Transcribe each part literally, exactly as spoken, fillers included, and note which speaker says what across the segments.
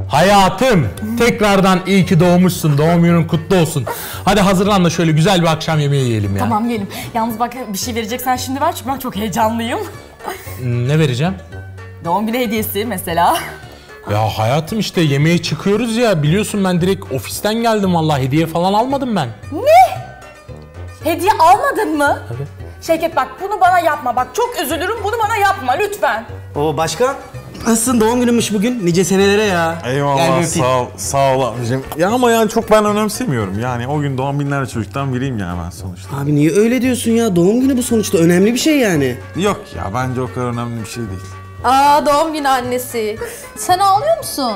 Speaker 1: Hayatım, tekrardan iyi ki doğmuşsun. Doğum günün kutlu olsun. Hadi hazırlan da şöyle güzel bir akşam yemeği yiyelim ya.
Speaker 2: Tamam yiyelim. Yalnız bak bir şey vereceksen şimdi ver çünkü ben çok heyecanlıyım.
Speaker 1: Ne vereceğim?
Speaker 2: Doğum günü hediyesi mesela.
Speaker 1: Ya hayatım işte yemeğe çıkıyoruz ya. Biliyorsun ben direkt ofisten geldim vallahi. Hediye falan almadım ben.
Speaker 2: Ne? Hediye almadın mı?
Speaker 1: Tabii.
Speaker 2: Şevket bak bunu bana yapma. Bak çok üzülürüm, bunu bana yapma lütfen.
Speaker 3: Oo başkan. Nasılsın? Doğum gününmüş bugün. Nice senelere ya.
Speaker 4: Eyvallah sağ ol, sağ ol abicim. Ya ama yani çok ben önemsemiyorum. Yani o gün doğan binlerce çocuktan biriyim ya ben sonuçta.
Speaker 3: Abi niye öyle diyorsun ya? Doğum günü bu sonuçta önemli bir şey yani.
Speaker 4: Yok ya bence o kadar önemli bir şey değil.
Speaker 5: Aa doğum günü annesi. Sen ağlıyor musun?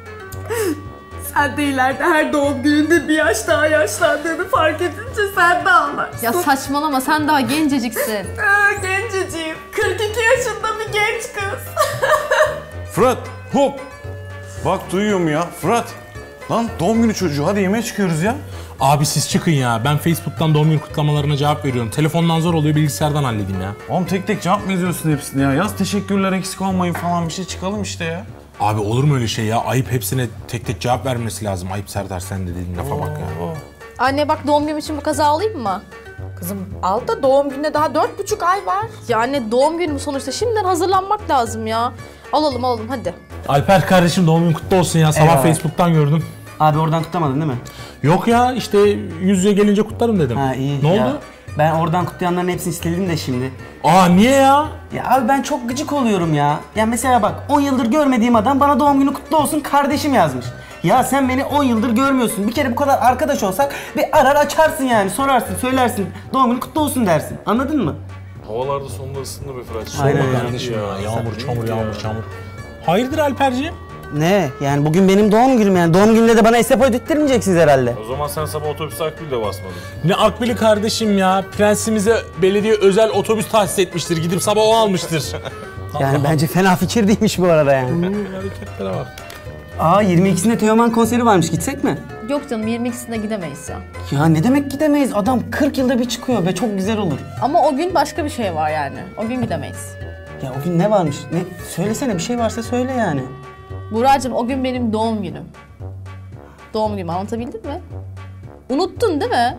Speaker 2: Sen de ileride her doğum gününde bir yaş daha yaşlandığını fark edince sen de ağlarsın.
Speaker 5: Ya saçmalama, sen daha genceciksin.
Speaker 2: Aa, genceciğim. kırk iki yaşında bir genç kız.
Speaker 4: Fırat hop. Bak duyuyorum ya Fırat. Lan doğum günü çocuğu hadi yemeğe çıkıyoruz ya.
Speaker 1: Abi siz çıkın ya. Ben Facebook'tan doğum günü kutlamalarına cevap veriyorum. Telefondan zor oluyor, bilgisayardan halledeyim ya.
Speaker 4: Oğlum tek tek cevap mı yazıyorsun hepsini ya? Yaz teşekkürler eksik olmayın falan bir şey çıkalım işte ya.
Speaker 1: Abi olur mu öyle şey ya? Ayıp, hepsine tek tek cevap vermesi lazım. Ayıp Serdar, sen de dediğin lafa bak ya.
Speaker 5: Anne bak doğum günüm için bu kaza alayım mı?
Speaker 2: Kızım al da doğum gününe daha dört buçuk ay var.
Speaker 5: Ya anne doğum günü bu sonuçta, şimdiden hazırlanmak lazım ya. Alalım alalım hadi.
Speaker 1: Alper kardeşim doğum günün kutlu olsun ya. Sabah
Speaker 3: Eyvallah.
Speaker 1: Facebook'tan gördüm.
Speaker 3: Abi oradan kutlamadın değil mi?
Speaker 1: Yok ya işte yüz yüze gelince kutlarım dedim.
Speaker 3: Ha iyi.
Speaker 1: Ne
Speaker 3: ya,
Speaker 1: oldu?
Speaker 3: Ben oradan kutlayanların hepsini istedim de şimdi.
Speaker 1: Aa niye ya?
Speaker 3: Ya abi ben çok gıcık oluyorum ya. Ya mesela bak on yıldır görmediğim adam bana doğum günü kutlu olsun kardeşim yazmış. Ya sen beni on yıldır görmüyorsun. Bir kere bu kadar arkadaş olsak bir arar açarsın yani. Sorarsın, söylersin. Doğum günü kutlu olsun dersin. Anladın mı?
Speaker 4: Havalarda sonunda ısındı be Fırat.
Speaker 3: Aynen
Speaker 1: Sorma
Speaker 3: ya.
Speaker 1: kardeşim ya. Yağmur, çamur, yağmur, çamur. Hayırdır Alperciğim?
Speaker 3: Ne? Yani bugün benim doğum günüm yani. Doğum gününde de bana S P ödettirmeyeceksiniz herhalde.
Speaker 4: O zaman sen sabah otobüse akbil de basmadın.
Speaker 1: Ne akbili kardeşim ya. Prensimize belediye özel otobüs tahsis etmiştir. Gidip sabah o almıştır.
Speaker 3: Yani bence fena fikir değilmiş bu arada yani.
Speaker 1: Hareketlere bak.
Speaker 3: Aa yirmi ikisinde Teoman konseri varmış. Gitsek mi?
Speaker 5: Yok canım, yirmi ikisinde gidemeyiz ya.
Speaker 3: Ya ne demek gidemeyiz? Adam kırk yılda bir çıkıyor ve çok güzel olur.
Speaker 5: Ama o gün başka bir şey var yani. O gün gidemeyiz.
Speaker 3: Ya o gün ne varmış? Ne? Söylesene bir şey varsa söyle yani.
Speaker 5: Buracığım o gün benim doğum günüm. Doğum günümü anlatabildim mi? Unuttun değil mi?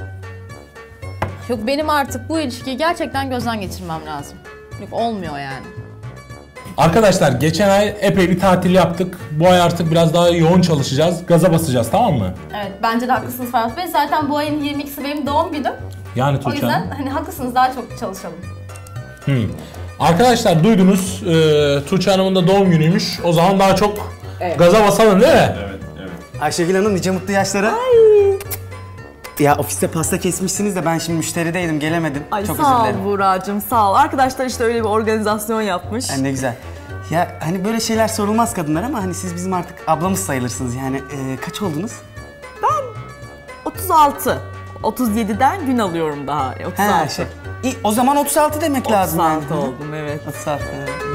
Speaker 5: Yok benim artık bu ilişkiyi gerçekten gözden geçirmem lazım. Yok olmuyor yani.
Speaker 1: Arkadaşlar geçen ay epey bir tatil yaptık. Bu ay artık biraz daha yoğun çalışacağız. Gaza basacağız, tamam mı?
Speaker 5: Evet bence de haklısınız Ferhat Bey. Zaten bu ayın yirmi ikisi benim doğum günüm.
Speaker 1: Yani
Speaker 5: O
Speaker 1: Tuğçe
Speaker 5: yüzden
Speaker 1: Hanım.
Speaker 5: hani haklısınız, daha çok çalışalım.
Speaker 1: Hmm. Arkadaşlar duydunuz. E, Tuğçe Hanım'ın da doğum günüymüş. O zaman daha çok gaza basalım değil mi?
Speaker 4: Evet, evet.
Speaker 3: Ayşegül Hanım nice mutlu yaşlara. Ya ofiste pasta kesmişsiniz de ben şimdi müşterideydim gelemedim.
Speaker 2: Ay
Speaker 3: çok
Speaker 2: sağ ol
Speaker 3: özür dilerim.
Speaker 2: Buğra'cığım sağ ol. Arkadaşlar işte öyle bir organizasyon yapmış.
Speaker 3: Yani ne güzel. Ya hani böyle şeyler sorulmaz kadınlar ama hani siz bizim artık ablamız sayılırsınız yani. Ee, kaç oldunuz?
Speaker 2: otuz altı. otuz yediden gün alıyorum daha. otuz altı.
Speaker 3: Ha şey. İyi, o zaman otuz altı demek lazım yani.
Speaker 2: otuz altı oldum evet.
Speaker 3: otuz altı. Evet.